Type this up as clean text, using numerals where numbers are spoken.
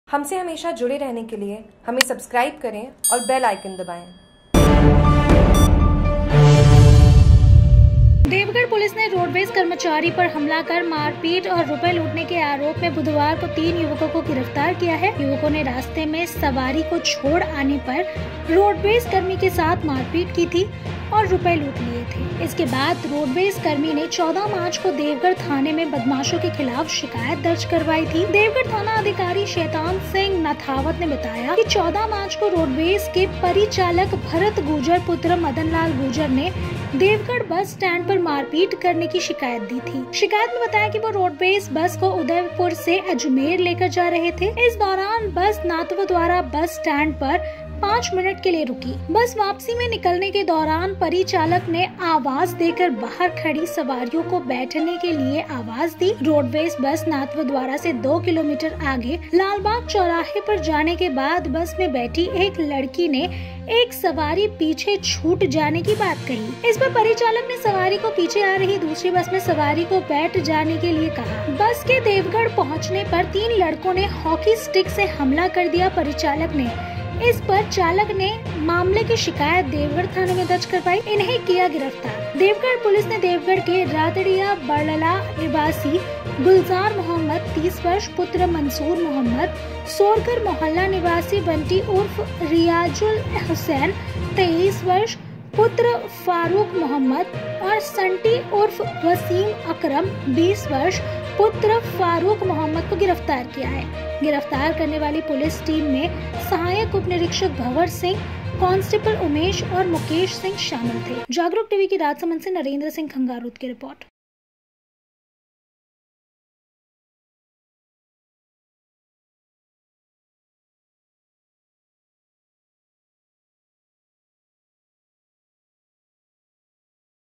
हमसे हमेशा जुड़े रहने के लिए हमें सब्सक्राइब करें और बेल आइकन दबाएं। देवगढ़ पुलिस ने रोडवेज कर्मचारी पर हमला कर मारपीट और रुपए लूटने के आरोप में बुधवार को 3 युवकों को गिरफ्तार किया है। युवकों ने रास्ते में सवारी को छोड़ आने पर रोडवेज कर्मी के साथ मारपीट की थी और रुपए लूट लिए थे। इसके बाद रोडवेज कर्मी ने 14 मार्च को देवगढ़ थाने में बदमाशों के खिलाफ शिकायत दर्ज करवाई थी। देवगढ़ थाना अधिकारी शैतान सिंह नथावत ने बताया कि 14 मार्च को रोडवेज के परिचालक भरत गुर्जर पुत्र मदन लाल गुर्जर ने देवगढ़ बस स्टैंड पर मारपीट करने की शिकायत दी थी। शिकायत में बताया कि वो रोडवेज बस को उदयपुर से अजमेर लेकर जा रहे थे। इस दौरान बस नाथवा द्वारा बस स्टैंड पर 5 मिनट के लिए रुकी। बस वापसी में निकलने के दौरान परिचालक ने आवाज देकर बाहर खड़ी सवारियों को बैठने के लिए आवाज दी। रोडवेज बस नाथवा द्वारा से 2 किलोमीटर आगे लालबाग चौराहे पर जाने के बाद बस में बैठी एक लड़की ने एक सवारी पीछे छूट जाने की बात कही। इस पर परिचालक ने सवारी को पीछे आ रही दूसरी बस में सवारी को बैठ जाने के लिए कहा। बस के देवगढ़ पहुंचने पर 3 लड़कों ने हॉकी स्टिक से हमला कर दिया। परिचालक ने इस पर चालक ने मामले की शिकायत देवगढ़ थाने में दर्ज करवाई। इन्हें किया गिरफ्तार। देवगढ़ पुलिस ने देवगढ़ के रातड़िया बड़ला निवासी गुलजार मोहम्मद 30 वर्ष पुत्र मंसूर मोहम्मद, सोरकर मोहल्ला निवासी बंटी उर्फ रियाजुल हुसैन 23 वर्ष पुत्र फारूक मोहम्मद और संटी उर्फ वसीम अकरम 20 वर्ष पुत्र फारूक मोहम्मद को गिरफ्तार किया है। गिरफ्तार करने वाली पुलिस टीम में सहायक उप निरीक्षक भंवर सिंह, कांस्टेबल उमेश और मुकेश सिंह शामिल थे। जागरूक टीवी की राजसमंद से नरेंद्र सिंह खंगारुत की रिपोर्ट।